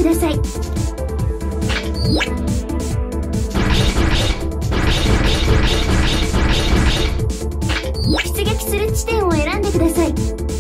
ください。出撃する地点を選んでください。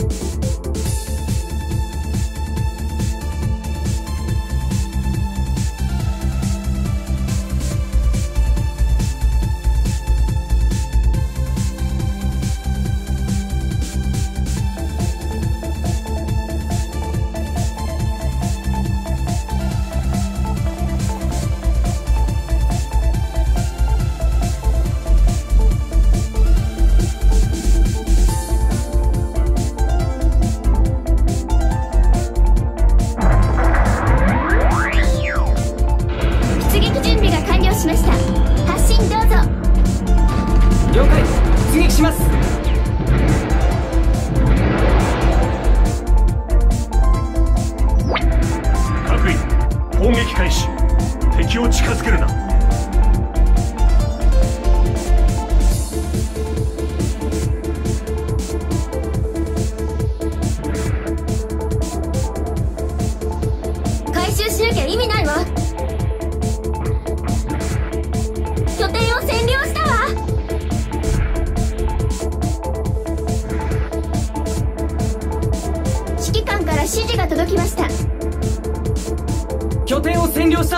拠点を占領した。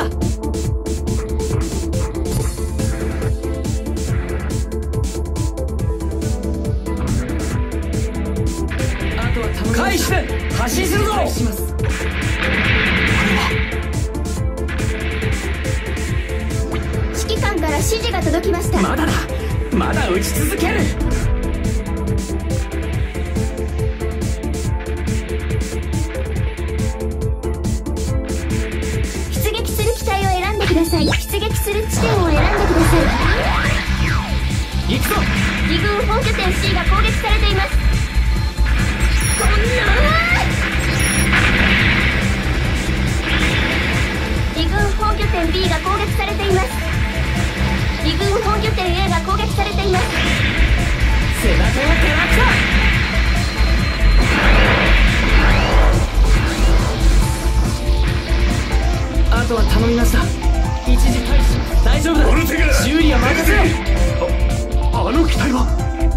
あとは頼む。回避して発進するぞ。します。これは指揮官から指示が届きました。 まだだ、まだ撃ち続ける。 出撃する地点を選んでください。 行くぞ。 2軍本拠点 C が攻撃されています。こんな2軍本拠点 B が攻撃されています。2軍本拠点 A が攻撃されています。 背中を照らした。あとは頼みました。一時退避。大丈夫だ。修理は任せろ。あの機体は。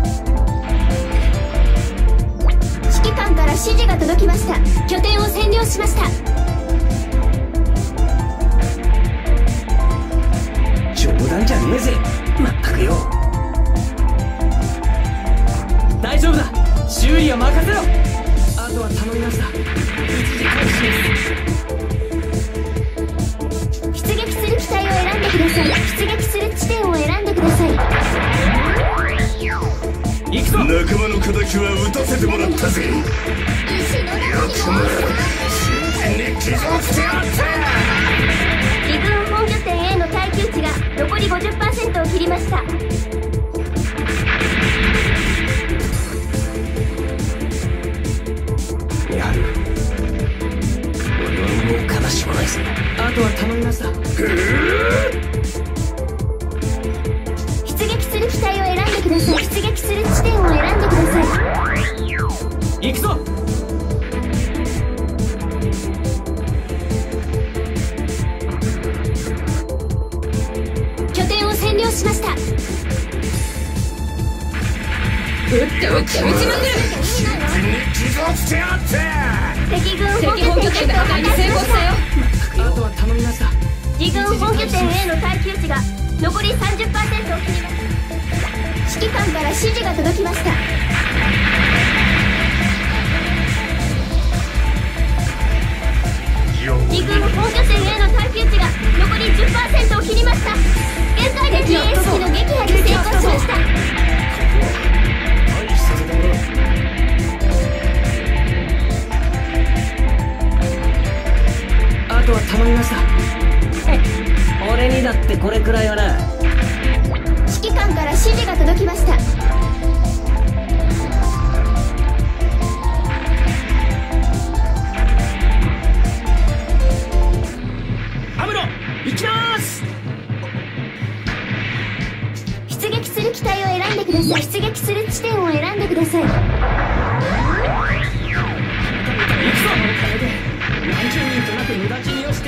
指揮官から指示が届きました。拠点を占領しました。 冗談じゃねえぜ。まったくよ。大丈夫だ。修理は任せろ。あとは頼みました。一時退避です。 出撃する機体を選んでください。出撃する地点を選んでください。 行くぞ。 仲間の敵は撃たせてもらったぜ。よくも真剣に傷をつけやがった。 2軍本拠点 A の耐久値が残り 50% を切りました。 やる。俺はもう悲しまないぜ。あとは頼みました。 出撃する機体を選んでください。出撃する地点を選んでください。 行くぞ。 拠点を占領しました。 撃って撃ちまくる。 真剣に傷をつけやがった。 敵軍本拠点 A を破壊しました。 あとは頼みました。 2軍本拠点 A の耐久値が残り 30% を切りました。指揮官から指示が届きました。2軍本拠点 A の耐久値が残り 10% を切りました。現在で GS 機の撃破に成功しました。 あとは頼みました。俺にだってこれくらいはな。 指揮官から指示が届きました。 アムロ、行きます。 出撃する機体を選んでください。出撃する地点を選んでください。 行くぞ。何十人となく無駄死にをして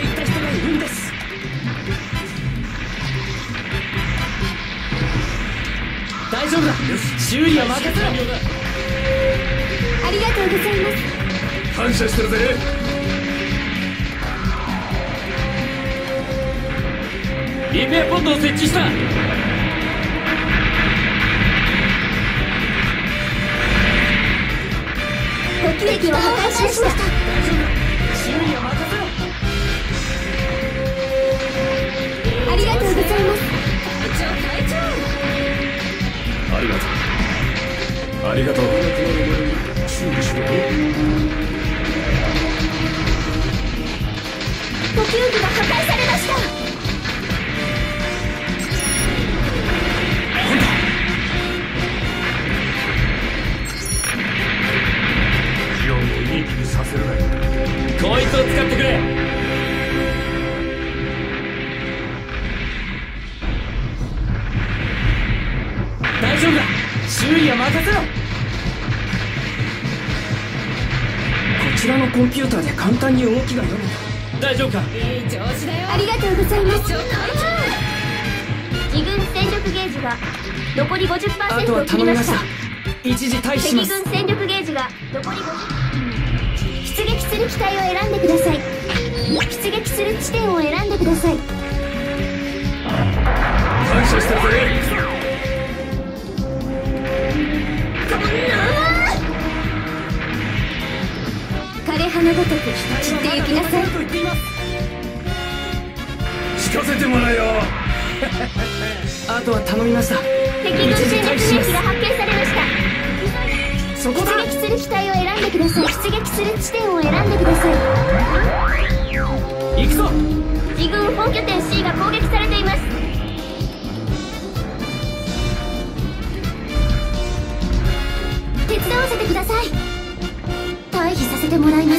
修理は任せろ。 ありがとうございます。 感謝してるぜ。 リペアポッドを設置した。 呼吸器を破壊しました。 修理は任せろ。 ありがとうございます。 ありがとう。ありがとう。修理しろ。 呼吸器が破壊されました。 ジオンをいい気にさせるなよ。 こいつを使ってくれ。大丈夫だ。修理は任せろ。こちらのコンピューターで簡単に動きが読める。大丈夫か。 ありがとうございます。自軍戦力ゲージが残り 50% を切りました。 一時退避しま敵す。 軍戦力ゲージが残り50%。出撃する機体を選んでください。出撃する地点を選んでください。 感謝してるぜ。 枯葉のごとく散ってゆきなさい。 聞かせてもらえよ。 あとは頼みました。 敵軍戦力兵器が発見されました。 そこだ。 出撃する機体を選んでください。出撃する地点を選んでください。 行くぞ。 自軍本拠点 C が攻撃されています。手伝わせてください。退避させてもらいます。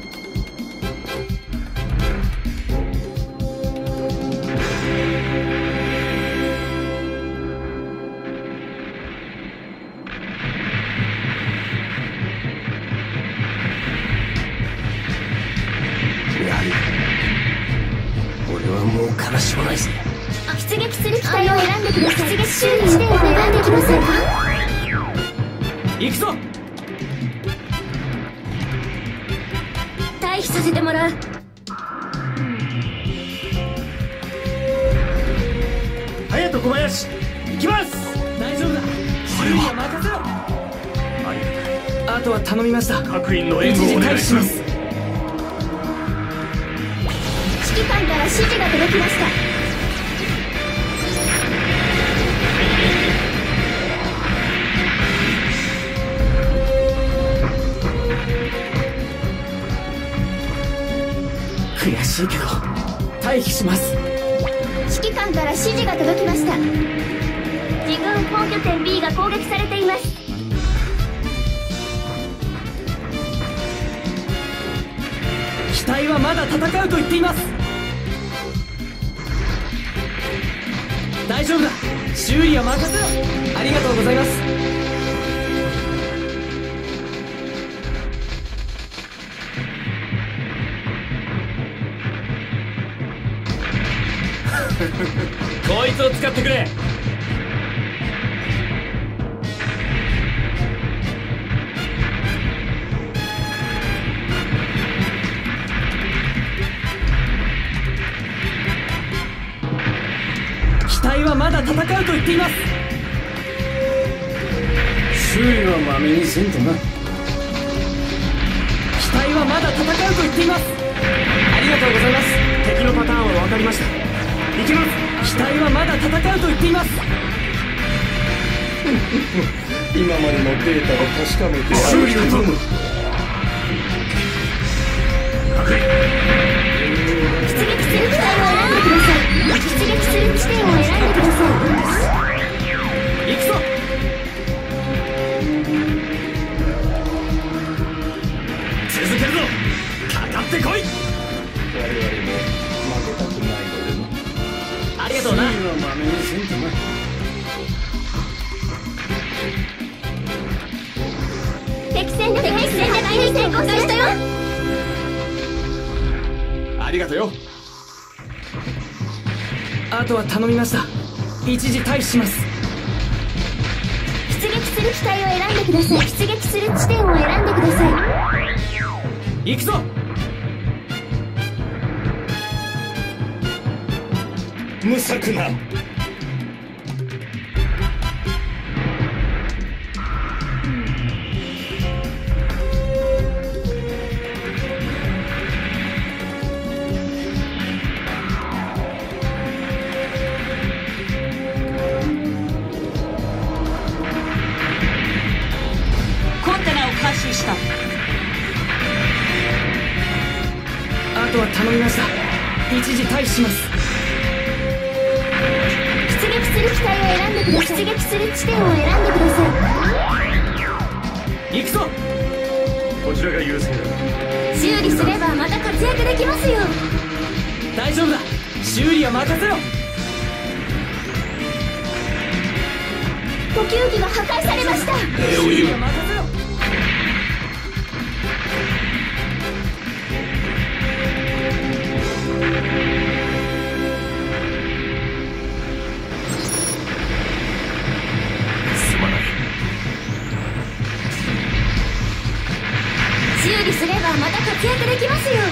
俺はもう悲しもないぜ。 出撃する機体を選んでください。出撃する地点を選んでください。 行くぞ。 退避させてもらう。 隼人小林行きます。大丈夫だ。修理は任せろ。 ありがたい。 あとは頼みました。 各員の援一時退避護をお願いしま。 しますす。 指揮官から指示が届きました。 悔しいけど退避します。 指揮官から指示が届きました。自軍本拠点 B が攻撃されています。 機体はまだ戦うと言っています。大丈夫だ。修理は任せろ。ありがとうございます。こいつを使ってくれ。機体はまだ戦うと言っています。 修理はまめにせんとな。 機体はまだ戦うと言っています。ありがとうございます。敵のパターンは分かりました。行きます。機体はまだ戦うと言っています。 今までのデータを確かめて修理を頼む。 出撃する機体を選んでください。出撃する地点を選んでください。 行くぞ。 続けるぞ。かかってこい。我々も負けたくないのでな。 ありがとうな。 修理はまめにせんとな。 敵戦力兵成功しましたよ。 ありがとうよ。 あとは頼みました。一時退避します。 出撃撃する機体を選んでください。出撃する地点を選んでください。 行くぞ。 無策な。 コンテナを回収した。 あとは頼みました。一時退避します。 出撃する機体を選んでください。出撃する地点を選んでくださ行くぞ。 こちらが優勢だ。 い。修理すればまた活躍できますよ。 大丈夫だ。修理は任せろ。 補給機が破壊されました。 修理は任せろ。 すまない。 修理すればまた活躍できますよ。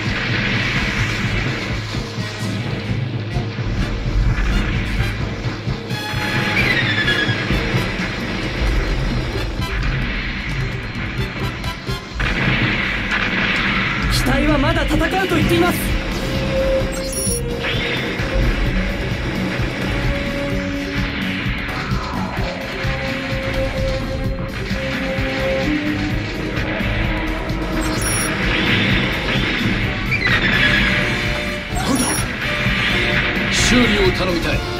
機体はまだ戦うと言っています。 修理を頼みたい。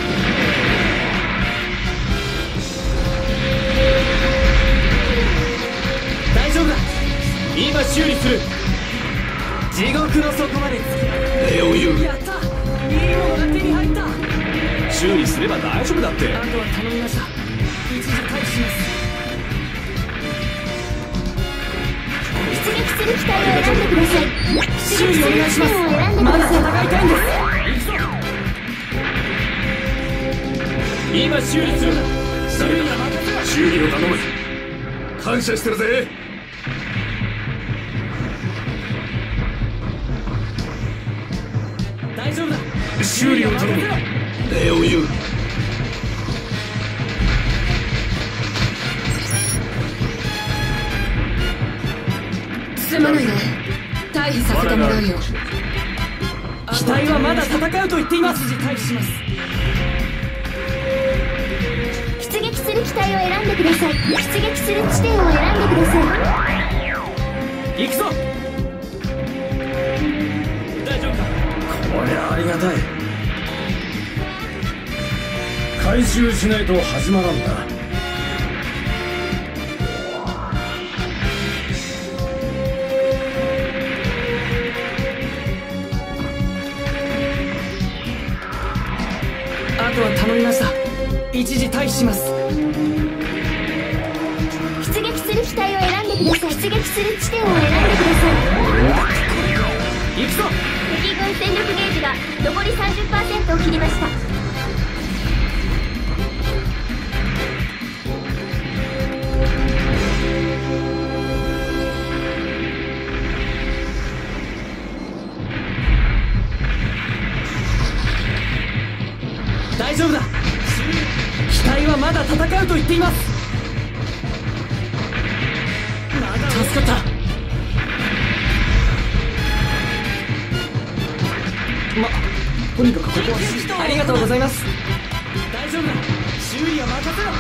大丈夫だ。今修理する。地獄の底まで突き上げ礼を言う。 やった。いいものが手に入った。 修理すれば大丈夫だって。 あとは頼みました。一時退避します。 出撃する機体を選んでください。 修理お願いします。 出撃する地点を選んでくまだださい。 戦いたいんです。行くぞ。今修理する。修理は任せろ。 修理を頼む。感謝してるぜ。 大丈夫だ。 修理を頼む。礼を言う。 すまないね。退避させてもらうよ。 機体はまだ戦うと言っています。一時退避します。 出撃する機体を選んでください。出撃する地点を選んでください。 行くぞ。大丈夫か。 こりゃありがたい。回収しないと始まらんだ。 あとは頼みました。一時退避します。 出撃する機体を選んでください。出撃する地点を選んでください。 行くぞ。 敵軍戦力ゲージが残り 30% を切りました。 大丈夫だ。機体はまだ戦うと言っています。助かった。とにかくここはありがとうございます。大丈夫だ。修理は任せろ。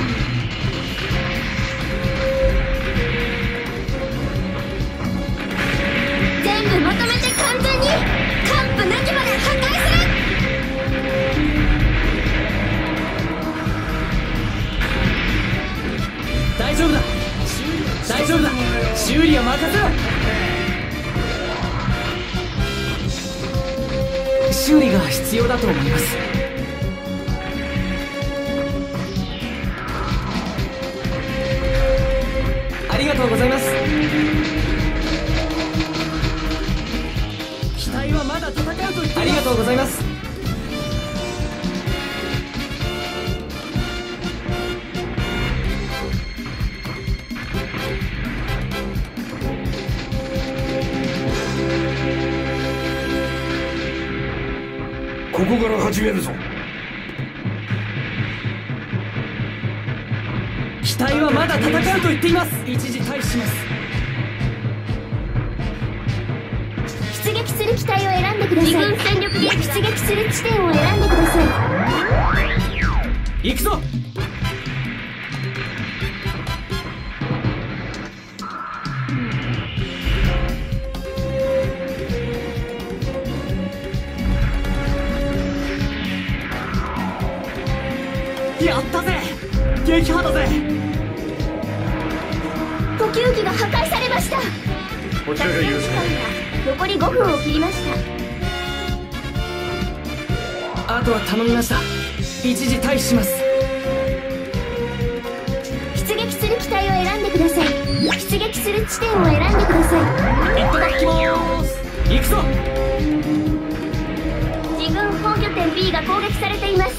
全部まとめて完全に完膚なきまで破壊する。 大丈夫だ。大丈夫だ。修理は任せろ。修理が必要だと思います。ありがとうございます。機体はまだ戦うと言っています。ありがとうございます。 ここから始めるぞ。 機体はまだ戦うと言っています。一時退避します。 出撃する機体を選んでください。自分戦力で出撃する地点を選んでください。 行くぞ。やったぜ。撃破だぜ。 補給機が破壊されました。 こちらが優勢。 残り5分を切りました。 あとは頼みました。一時退避します。 出撃する機体を選んでください。出撃する地点を選んでください。 いただきます。行くぞ。 自軍本拠点 B が攻撃されています。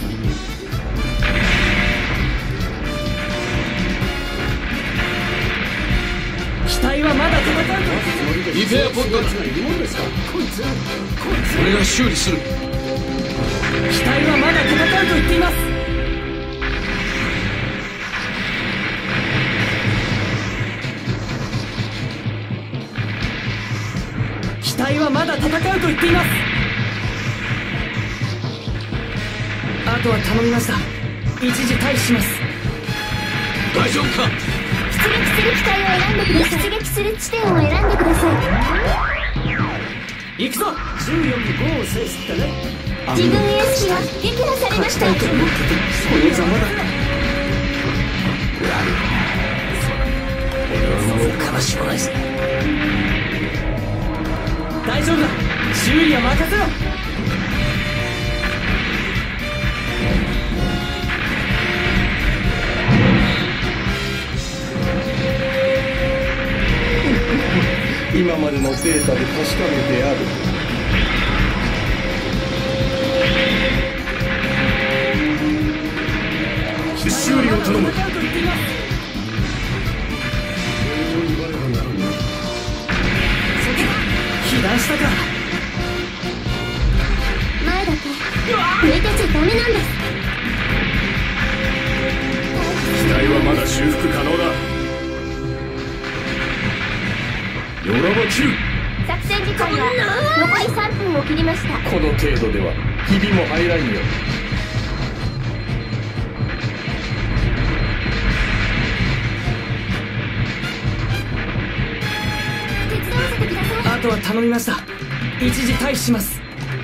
機体はまだ戦うと。 リペアポッドだ。俺が修理する。 機体はまだ戦うと言っています。機体はまだ戦うと言っています。あとは頼みました。一時退避します。 大丈夫か。 出撃する機体を選んでください。出撃する地点を選んでください。行くぞ。 14分5を制すってね。 自軍エース機が撃破されました。 このざまだ。俺はもう悲しまないぜ。 大丈夫だ。修理は任せろ。 今までのデータで確かめてある。修理を頼む。 被弾したか。 前だけ抜いてちゃダメなんです。 機体はまだ修復可能だ。ヨラバキュー。 作戦時間は残り3分を切りました。 この程度ではひびも入らんよ。 手伝わせてください。 あとは頼みました。一時退避します。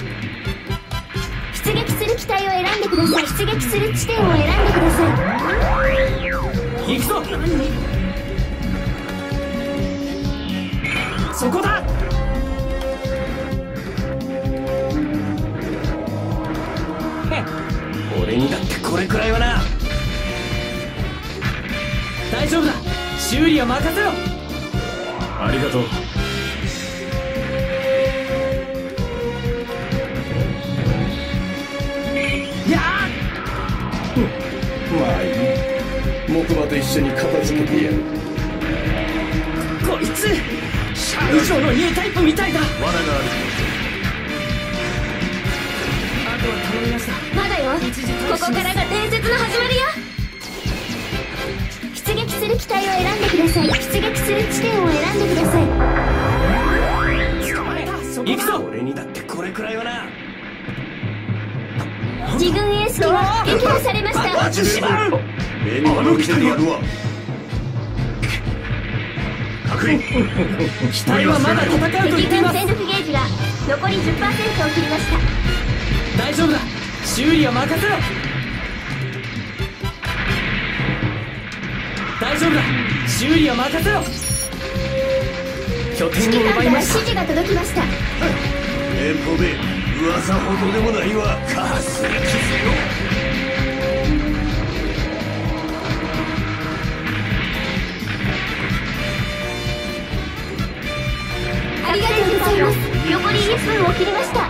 出撃する機体を選んでください。出撃する地点を選んでください。 行くぞ。そこだ。 俺にだってこれくらいはな。 大丈夫だ。修理は任せろ。 ありがとう。 やまあいい。木馬と一緒に片付けてやる。 こいつ以上のニュータイプみたいだ。 罠がある。 あとは頼みました。 まだよ。ここからが伝説の始まりよ。出撃する機体を選んでください。出撃する地点を選んでください。 捕まえた。行くぞ。 俺にだってこれくらいはな。 自軍エース機が撃破されました。 マジで目に物来てやるわ。確認。 機体はまだ戦うと言敵っています。 軍戦力ゲージが残り 10% を切りました。 大丈夫だ。修理は任せろ。大丈夫だ。修理は任せろ。拠指揮点を奪官から指いました。 示が届きました。 連邦で噂ほどでもないわ。かすり傷よ。 ありがとうございます。残り1分を切りました。 や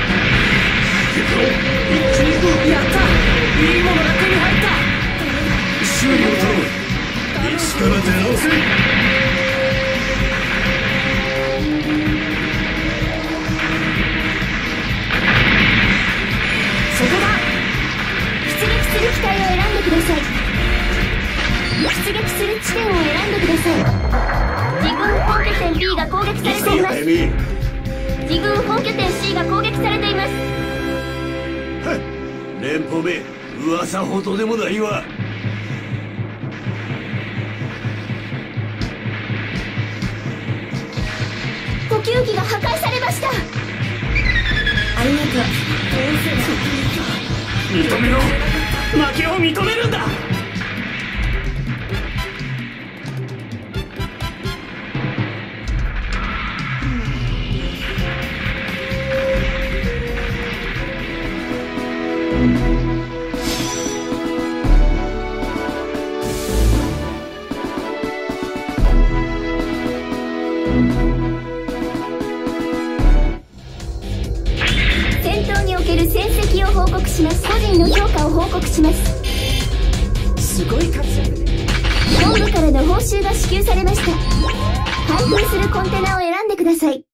った。いいものが手に入った。 修理を頼む。一から出直せ。 地点を選んでください。自軍本拠点 B が攻撃されています。自軍本拠点 C が攻撃されています。 連邦め、噂ほどでもないわ。 補給機が破壊されました。ありがとう。 認めろ。負けを認めるんだ。 戦闘における戦績を報告します。個人の評価を報告します。 すごい活躍。 本部からの報酬が支給されました。開封するコンテナを選んでください。